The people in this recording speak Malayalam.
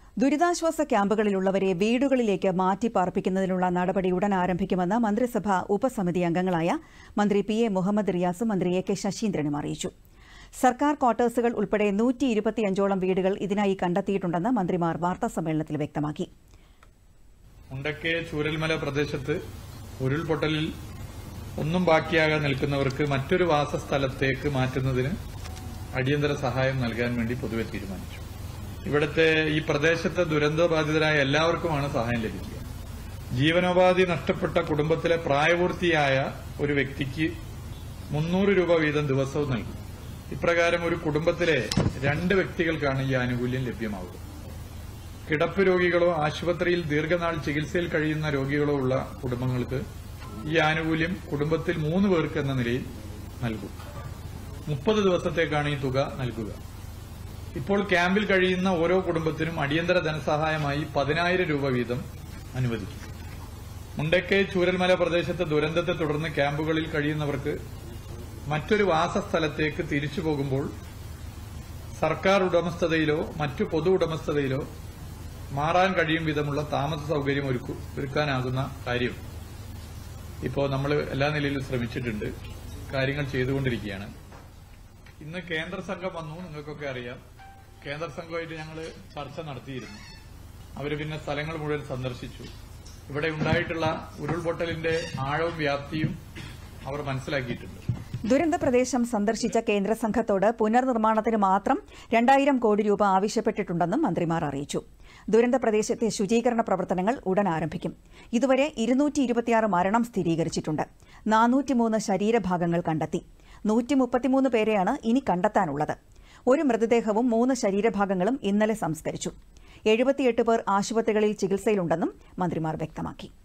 ദുരിതാശ്വാസ ക്യാമ്പുകളിലുള്ളവരെ വീടുകളിലേക്ക് മാറ്റിപ്പാർപ്പിക്കുന്നതിനുള്ള നടപടി ഉടൻ ആരംഭിക്കുമെന്ന് മന്ത്രിസഭാ ഉപസമിതി അംഗങ്ങളായ മന്ത്രി പി.എ. മുഹമ്മദ് റിയാസും മന്ത്രി എ.കെ. ശശീന്ദ്രനും അറിയിച്ചു. സർക്കാർ ക്വാർട്ടേഴ്സുകൾ ഉൾപ്പെടെ 125ഓളം വീടുകൾ ഇതിനായി കണ്ടെത്തിയിട്ടുണ്ടെന്ന് മന്ത്രിമാർ വാർത്താസമ്മേളനത്തിൽ വ്യക്തമാക്കി. മുണ്ടക്കൈ ചൂരൽമല പ്രദേശത്ത് ഉരുൾപൊട്ടലിൽ ഒന്നും ബാക്കിയാകാതെ നിൽക്കുന്നവർക്ക് മറ്റൊരു വാസസ്ഥലത്തേക്ക് മാറ്റുന്നതിന് അടിയന്തര സഹായം നൽകാൻ വേണ്ടി പൊതുവെ തീരുമാനിച്ചു. ഇവിടുത്തെ ഈ പ്രദേശത്തെ ദുരന്തബാധിതരായ എല്ലാവർക്കുമാണ് സഹായം ലഭിക്കുക. ജീവനോപാധി നഷ്ടപ്പെട്ട കുടുംബത്തിലെ പ്രായപൂർത്തിയായ ഒരു വ്യക്തിക്ക് 300 രൂപ വീതം ദിവസവും നൽകും. ഇപ്രകാരം ഒരു കുടുംബത്തിലെ 2 വ്യക്തികൾക്കാണ് ഈ ആനുകൂല്യം ലഭ്യമാവുക. കിടപ്പ് രോഗികളോ ആശുപത്രിയിൽ ദീർഘനാൾ ചികിത്സയിൽ കഴിയുന്ന രോഗികളോ ഉള്ള കുടുംബങ്ങൾക്ക് ഈ ആനുകൂല്യം കുടുംബത്തിൽ 3 പേർക്ക് എന്ന നിലയിൽ നൽകും. 30 ദിവസത്തേക്കാണ് ഈ തുക നൽകുക. ഇപ്പോൾ ക്യാമ്പിൽ കഴിയുന്ന ഓരോ കുടുംബത്തിനും അടിയന്തര ധനസഹായമായി 10,000 രൂപ വീതം അനുവദിക്കും. മുണ്ടക്കൈ ചൂരൽമല പ്രദേശത്തെ ദുരന്തത്തെ തുടർന്ന് ക്യാമ്പുകളിൽ കഴിയുന്നവർക്ക് മറ്റൊരു വാസസ്ഥലത്തേക്ക് തിരിച്ചു പോകുമ്പോൾ സർക്കാർ ഉടമസ്ഥതയിലോ മറ്റു പൊതു ഉടമസ്ഥതയിലോ മാറാൻ കഴിയും വിധമുള്ള താമസ സൌകര്യം ഒരുക്കാനാകുന്ന കാര്യം ഇപ്പോൾ നമ്മൾ എല്ലാ നിലയിലും ശ്രമിച്ചിട്ടുണ്ട്. കാര്യങ്ങൾ ചെയ്തുകൊണ്ടിരിക്കുകയാണ്. ഇന്ന് കേന്ദ്ര സംഘം വന്നു. നിങ്ങൾക്കൊക്കെ അറിയാം, കേന്ദ്ര സംഘമായിട്ട് ഞങ്ങൾ ചർച്ച നടത്തിയിരുന്നു. അവർ പിന്നെ സ്ഥലങ്ങൾ മുഴുവൻ സന്ദർശിച്ചു. ഇവിടെ ഉണ്ടായിട്ടുള്ള ഉരുൾപൊട്ടലിന്റെ ആഴവും വ്യാപ്തിയും അവർ മനസ്സിലാക്കിയിട്ടുണ്ട്. ദുരന്ത പ്രദേശം സന്ദർശിച്ച കേന്ദ്ര സംഘത്തോട് പുനർനിർമ്മാണത്തിന് മാത്രം 2000 കോടി രൂപ ആവശ്യപ്പെട്ടിട്ടുണ്ടെന്നും മന്ത്രിമാർ അറിയിച്ചു. ദുരന്ത പ്രദേശത്തെ ശുചീകരണ പ്രവർത്തനങ്ങൾ ഉടൻ ആരംഭിക്കും. ഇതുവരെ 226 മരണം സ്ഥിരീകരിച്ചിട്ടുണ്ട്. 403 ശരീരഭാഗങ്ങൾ കണ്ടെത്തി. 133 പേരെയാണ് ഇനി കണ്ടെത്താനുള്ളത്. ഒരു മൃതദേഹവും 3 ശരീരഭാഗങ്ങളും ഇന്നലെ സംസ്കരിച്ചു. 78 പേർ ആശുപത്രികളിൽ ചികിത്സയിലുണ്ടെന്നും മന്ത്രിമാർ വ്യക്തമാക്കി.